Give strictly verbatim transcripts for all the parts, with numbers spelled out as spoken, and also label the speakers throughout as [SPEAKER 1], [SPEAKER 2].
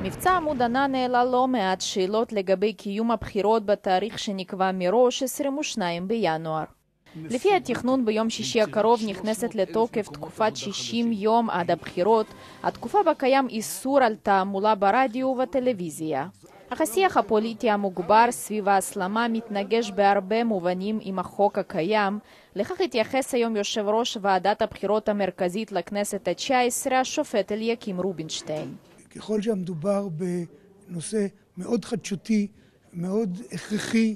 [SPEAKER 1] מבצע עמוד ענן העלה לא מעט שאלות לגבי קיום הבחירות בתאריך שנקבע מראש, עשרים ושניים בינואר. לפי התכנון ביום שישי הקרוב נכנסת לתוקף תקופת שישים יום עד הבחירות, התקופה בה קיים איסור על תעמולה ברדיו ובטלוויזיה. אך השיח הפוליטי המוגבר סביב ההסלמה מתנגש בהרבה מובנים עם החוק הקיים. לכך התייחס היום יושב ראש ועדת הבחירות המרכזית לכנסת התשע עשרה, השופט אליקים רובינשטיין.
[SPEAKER 2] ככל שמדובר בנושא מאוד חדשותי, מאוד הכרחי,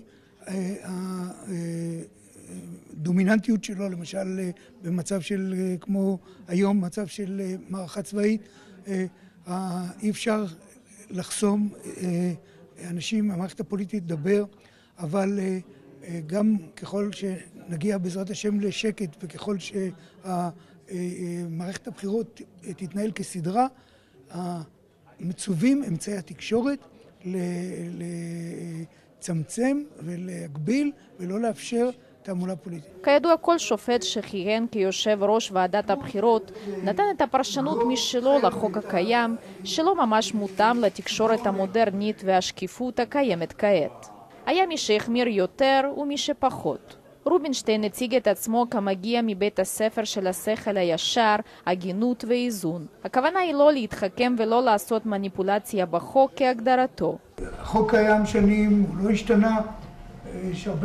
[SPEAKER 2] הדומיננטיות שלו, למשל במצב של, כמו היום, מצב של מערכה צבאית, אי אפשר לחסום אנשים, המערכת הפוליטית לדבר, אבל גם ככל שנגיע בעזרת השם לשקט וככל שמערכת הבחירות תתנהל כסדרה, מצווים אמצעי התקשורת לצמצם ולהגביל ולא לאפשר תעמולה פוליטית.
[SPEAKER 1] כידוע, כל שופט שכיהן כיושב ראש ועדת הבחירות נתן את הפרשנות משלו לחוק הקיים, שלא ממש מותאם לתקשורת המודרנית והשקיפות הקיימת כעת. היה מי שהחמיר יותר ומי שפחות. רובינשטיין הציג את עצמו כמגיע מבית הספר של השכל הישר, הגינות ואיזון. הכוונה היא לא להתחכם ולא לעשות מניפולציה בחוק כהגדרתו.
[SPEAKER 2] החוק קיים שנים, הוא לא השתנה, יש הרבה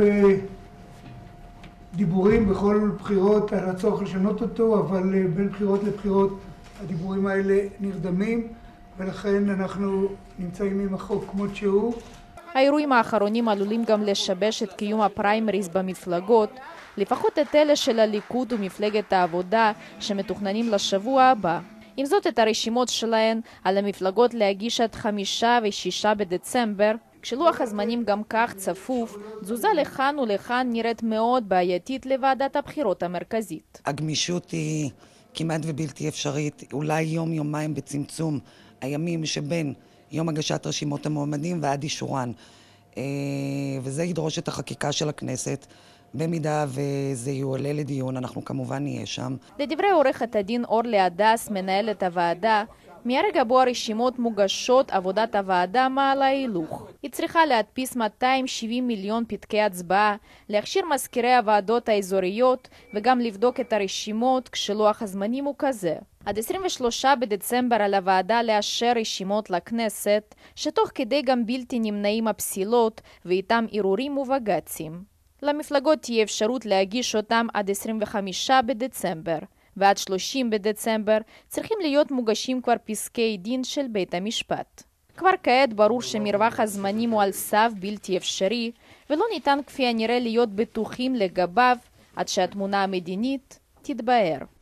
[SPEAKER 2] דיבורים בכל בחירות על הצורך לשנות אותו, אבל בין בחירות לבחירות הדיבורים האלה נרדמים, ולכן אנחנו נמצאים עם החוק כמו שהוא.
[SPEAKER 1] האירועים האחרונים עלולים גם לשבש את קיום הפריימריז במפלגות, לפחות את אלה של הליכוד ומפלגת העבודה שמתוכננים לשבוע הבא. עם זאת, את הרשימות שלהן על המפלגות להגיש עד חמישה ושישה בדצמבר, כשלוח הזמנים גם כך צפוף, תזוזה לכאן ולכאן נראית מאוד בעייתית לוועדת הבחירות המרכזית.
[SPEAKER 3] הגמישות היא כמעט ובלתי אפשרית, אולי יום-יומיים בצמצום הימים שבין יום הגשת רשימות המועמדים ועד אישורן. וזה ידרוש את החקיקה של הכנסת. במידה וזה יועלה לדיון, אנחנו כמובן נהיה שם.
[SPEAKER 1] לדברי עורכת הדין אורלי הדס, מנהלת הוועדה, מהרגע בו הרשימות מוגשות, עבודת הוועדה מעלה הילוך. היא צריכה להדפיס מאתיים ושבעים מיליון פתקי הצבעה, להכשיר מזכירי הוועדות האזוריות וגם לבדוק את הרשימות כשלוח הזמנים הוא כזה. עד עשרים ושלושה בדצמבר על הוועדה לאשר רשימות לכנסת, שתוך כדי גם בלתי נמנעים הפסילות ואיתם ערעורים ובג"צים. למפלגות תהיה אפשרות להגיש אותם עד עשרים וחמישה בדצמבר. ועד שלושים בדצמבר צריכים להיות מוגשים כבר פסקי דין של בית המשפט. כבר כעת ברור שמרווח הזמנים הוא על סף בלתי אפשרי, ולא ניתן כפי הנראה להיות בטוחים לגביו עד שהתמונה המדינית תתבהר.